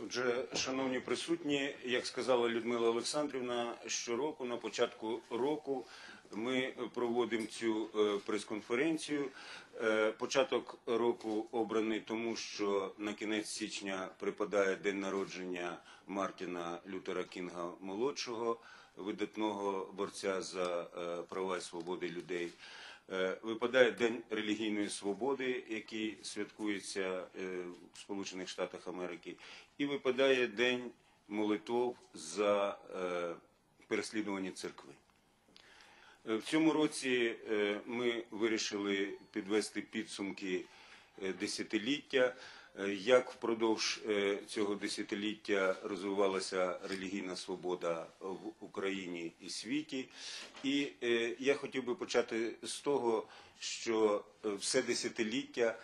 Отже, шановні присутні, як сказала Людмила Олександрівна, щороку на початку року ми проводимо цю прес-конференцію. Початок року обраний тому, що на кінець січня припадає день народження Мартіна Лютера Кінга-молодшого, видатного борця за права і свободи людей. Випадає День релігійної свободи, який святкується в Сполучених Штатах Америки, і випадає День молитов за переслідування церкви. В цьому році ми вирішили підвести підсумки десятиліття, як впродовж цього десятиліття розвивалася релігійна свобода в Україні і світі. І я хотів би почати з того, що все десятиліття,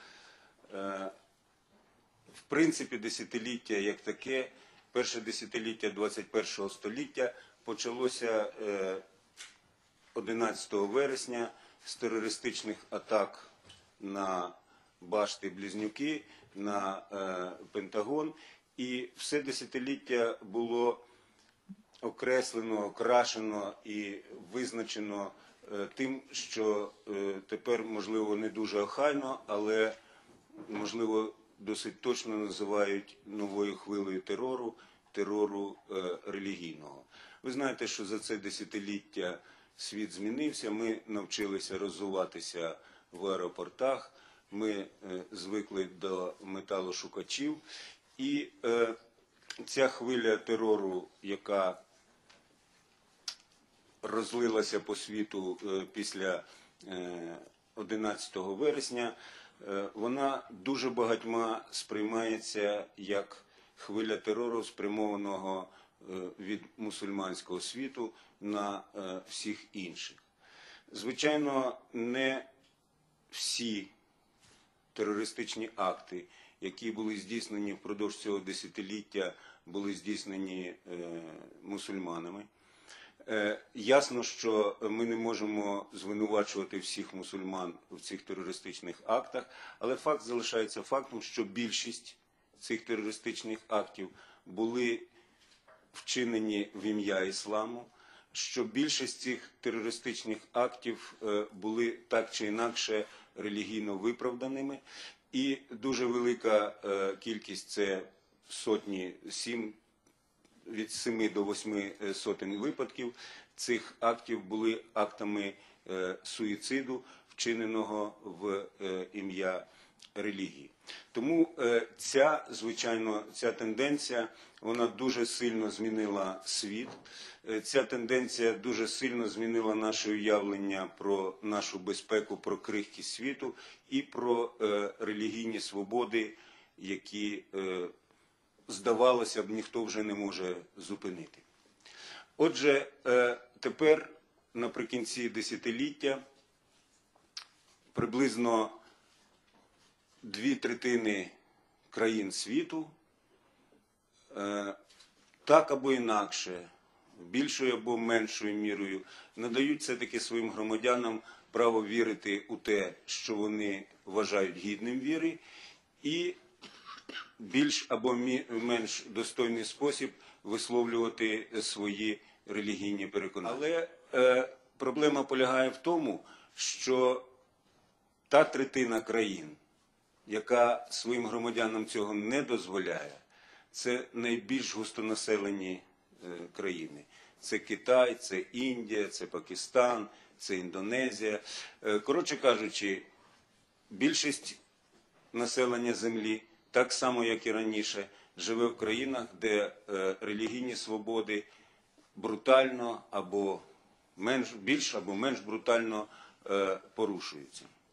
в принципі десятиліття як таке, перше десятиліття 21-го століття почалося 11 вересня з терористичних атак на башти-близнюки, на Пентагон, і все десятиліття було окреслено, окрашено і визначено тим, що тепер, можливо, не дуже охайно, але, можливо, досить точно називають новою хвилею терору релігійного. Ви знаєте, що за це десятиліття світ змінився, ми навчилися роззуватися в аеропортах, ми звикли до металошукачів, і ця хвиля терору, яка розлилася по світу після 11 вересня, вона дуже багатьма сприймається як хвиля терору, спрямованого від мусульманського світу на всіх інших. Звичайно, не всі терористичні акти, які були здійснені впродовж цього десятиліття, були здійснені мусульманами. Ясно, що ми не можемо звинувачувати всіх мусульман в цих терористичних актах, але факт залишається фактом, що більшість цих терористичних актів були вчинені в ім'я ісламу, що більшість цих терористичних актів були так чи інакше релігійно виправданими, і дуже велика кількість, це сотні, від 7 до 8 сотень випадків цих актів були актами суїциду, вчиненого в ім'я релігії. Тому звичайно, ця тенденція, вона дуже сильно змінила світ. Ця тенденція дуже сильно змінила наше уявлення про нашу безпеку, про крихкість світу і про релігійні свободи, які, здавалося б, ніхто вже не може зупинити. Отже, тепер, наприкінці десятиліття, приблизно 2/3 країн світу так або інакше, більшою або меншою мірою, надають все-таки своїм громадянам право вірити у те, що вони вважають гідним віри, і більш або менш достойний спосіб висловлювати свої релігійні переконання. Але проблема полягає в тому, що та третина країн, яка своїм громадянам цього не дозволяє, це найбільш густонаселені країни. Це Китай, це Індія, це Пакистан, це Індонезія. Коротше кажучи, більшість населення землі, так само як і раніше, живе в країнах, де релігійні свободи брутально або більш або менш брутально порушуються.